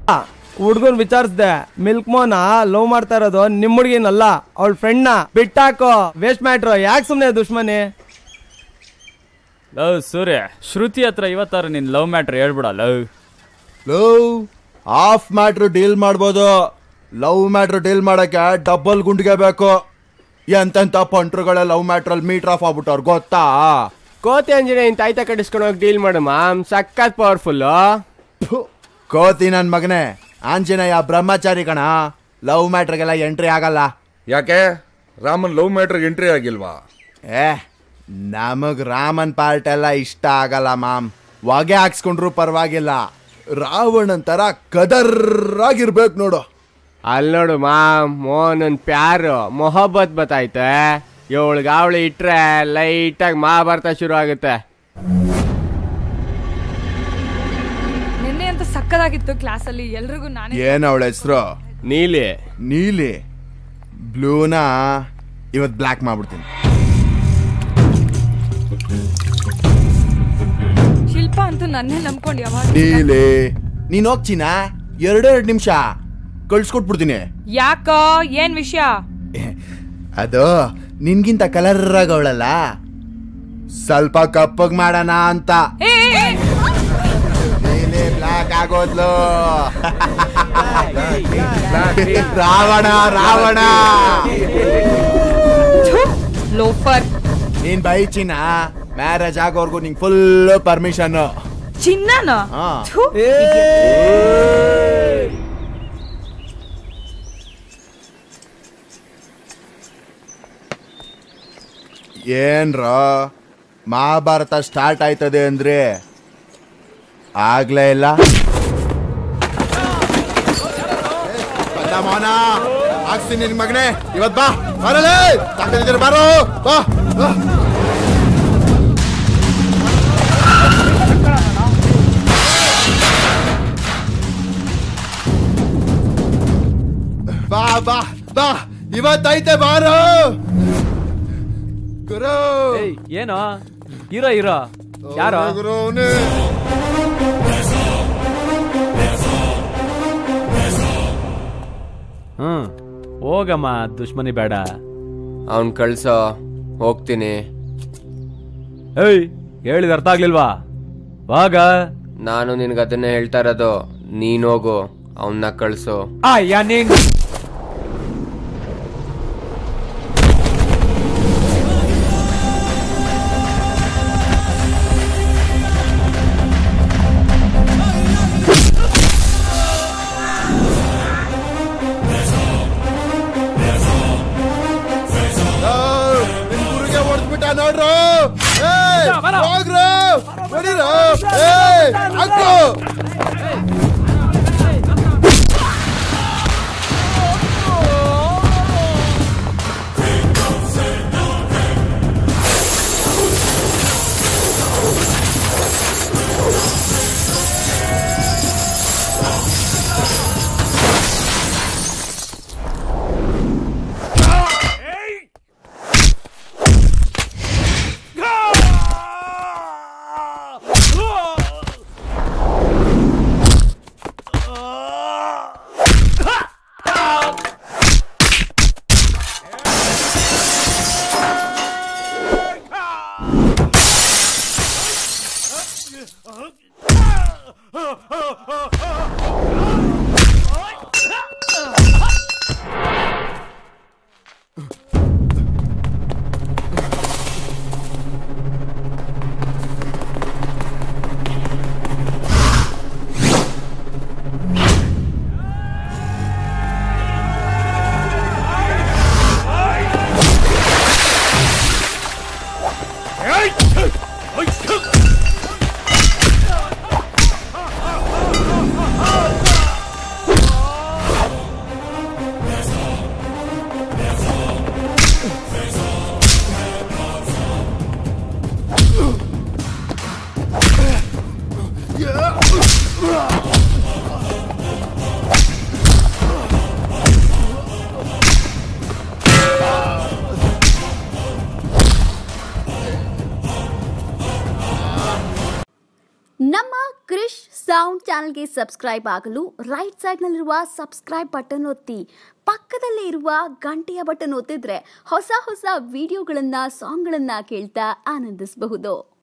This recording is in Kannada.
ಹುಡ್ಗನ್ ವಿಚಾರಿಸ್ದೆ ಮಿಲ್ಕ್ ಮೋನ ಲವ್ ಮಾಡ್ತಾ ಇರೋದು ನಿಮ್ ಹುಡ್ಗಿನಲ್ಲ ಅವಳ ಫ್ರೆಂಡ್ನ ಬಿಟ್ಟಾಕೋ ವೇಸ್ಟ್ ಮ್ಯಾಟ್ರು ಯಾಕೆ ಸುಮ್ನೆ ದುಶ್ಮನಿ. ಲವ್ ಸೂರ್ಯ ಶ್ರುತಿ ಹತ್ರ ಇವತ್ತಾರು ನಿನ್ ಲವ್ ಮ್ಯಾಟ್ರ್ ಹೇಳ್ಬಿಡ. ಲವ್ ಹಾಫ್ ಮ್ಯಾಟ್ರ್ ಡೀಲ್ ಮಾಡ್ಬೋದು, ಲವ್ ಮ್ಯಾಟ್ರ್ ಡೀಲ್ ಮಾಡಕ್ಕೆ ಡಬಲ್ ಗುಂಡಿಗೆ ಬೇಕು. ಎಂತೆಂತ ಪಂಟ್ರುಗಳ ಲವ್ ಮ್ಯಾಟ್ರಲ್ಲಿ ಮೀಟರ್ ಆಫ್ ಆಗ್ಬಿಟ್ಟವ್ರು ಗೊತ್ತಾ. ಕೋತಿ ಅಂಜನೆ ಇಂತ ಆಯ್ತಾ ಕಡಿಸ್ಕೊಂಡು ಹೋಗಿ ಡೀಲ್ ಮಾಡು ಮಾಮ್, ಸಕ್ಕತ್ ಪವರ್ಫುಲ್. ಕೋತಿ ನನ್ ಮಗನೇ, ಆಂಜನೇಯ ಬ್ರಹ್ಮಚಾರಿ ಕಣ, ಲವ್ ಮ್ಯಾಟ್ರಿಗೆಲ್ಲ ಎಂಟ್ರಿ ಆಗಲ್ಲ. ಯಾಕೆ ರಾಮನ್ ಲವ್ ಮ್ಯಾಟ್ರಿಗೆ ಎಂಟ್ರಿ ಆಗಿಲ್ವಾ? ನಮಗ್ ರಾಮನ್ ಪಾರ್ಟ್ ಎಲ್ಲ ಇಷ್ಟ ಆಗಲ್ಲ ಮಾಮ್. ಹೊಗೆ ಹಾಕ್ಸ್ಕೊಂಡ್ರು ಪರವಾಗಿಲ್ಲ, ರಾವಣನ್ ತರ ಕದರ್ರಾಗಿರ್ಬೇಕು ನೋಡು. ಅಲ್ಲಿ ನೋಡು ಮಾಮ್, ಮೋಹನನ್ ಪ್ಯಾರು ಮೊಹಬ್ಬತ್ ಬತ್ತೈತೆ, ಇವಳಿಗಾವಳಿ ಇಟ್ರೆ ಲೈಟಾಗಿ ಮಹಾಭಾರತ ಶುರು ಆಗುತ್ತೆ. ನಿನ್ನೆ ಅಂತ ಸಕ್ಕದಾಗಿತ್ತು ಕ್ಲಾಸಲ್ಲಿ ಎಲ್ರಿಗೂ. ನಾನು ಏನ್ ಅವಳ ಹೆಸರು? ನೀಲಿ. ನೀಲಿ ಬ್ಲೂನ ಇವತ್ ಬ್ಲ್ಯಾಕ್ ಮಾಡ್ಬಿಡ್ತೀನಿ. ಶಿಲ್ಪ ಅಂತೂ ನನ್ನೇ ನಂಬ್ಕೊಂಡು ಯಾವಾಗ. ನೀಲಿ ನೀನ್ ಹೋಗ್ತೀನಾ 2 ನಿಮಿಷ ಕಳ್ಸ್ಕೊಟ್ಬಿಡ್ತೀನಿ. ಯಾಕೋ ಏನ್ ವಿಷಯ? ಅದು ನಿನ್ಗಿಂತ ಕಲರ್ ಆಗವಳಲ್ಲ, ಸ್ವಲ್ಪ ಕಪ್ಪಗ್ ಮಾಡೋಣ ಅಂತ. ಬ್ಲಾಕ್ ಆಗೋದ್ಲು. ರಾವಣ ರಾವಣ ಲೋಫರ್. ನೀನ್ ಬೈ ಚಿನ್ನ, ಮ್ಯಾರೇಜ್ ಆಗೋರ್ಗು ನಿಂಗೆ ಫುಲ್ ಪರ್ಮಿಷನ್. ಚಿನ್ನನ ಏನ್ರ ಮಹಾಭಾರತ ಸ್ಟಾರ್ಟ್ ಆಯ್ತದೆ ಅಂದ್ರೆ ಆಗ್ಲೇ ಇಲ್ಲ. ಮೌನ ಹಾಕ್ಸ್ತೀನಿ ನಿನ್ ಮಗನೇ, ಇವತ್ ಬಾ ಬರಲೇ ತಾಕತ್ತಿದ್ರೆ ಬಾರೋ ಬಾ. ಬಾ ಬಾ ಬಾ ಇವತ್ತೈತೆ ಬಾರೋ ಗುರು. ಏನೋ ಹೀರೋ ಹೀರೋ ಯಾರೋ ಹೋಗಮ್ಮ, ದುಶ್ಮನಿ ಬೇಡ. ಅವನ್ ಕಳ್ಸೋ, ಹೋಗ್ತೀನಿ. ಹೇಳಿದ ಅರ್ಥ ಆಗ್ಲಿಲ್ವಾ? ವಾಗ ನಾನು ನಿನ್ಗೆ ಅದನ್ನೇ ಹೇಳ್ತಾ ಇರೋದು, ನೀನ್ ಹೋಗು, ಅವನ್ನ ಕಳ್ಸು. ನೀನ್ ನೋಡ್ರು ಹೋಗ್ರು ಬರೀರು ಹಾಕು. ನಮ್ಮ ಕ್ರಿಶ್ ಸೌಂಡ್ ಚಾನಲ್ಗೆ ಸಬ್ಸ್ಕ್ರೈಬ್ ಆಗಲು ರೈಟ್ ಸೈಡ್ನಲ್ಲಿರುವ ಸಬ್ಸ್ಕ್ರೈಬ್ ಬಟನ್ ಒತ್ತಿ, ಪಕ್ಕದಲ್ಲೇ ಇರುವ ಗಂಟೆಯ ಬಟನ್ ಒತ್ತಿದ್ರೆ ಹೊಸ ಹೊಸ ವಿಡಿಯೋಗಳನ್ನ ಸಾಂಗ್ಗಳನ್ನ ಕೇಳ್ತಾ ಆನಂದಿಸಬಹುದು.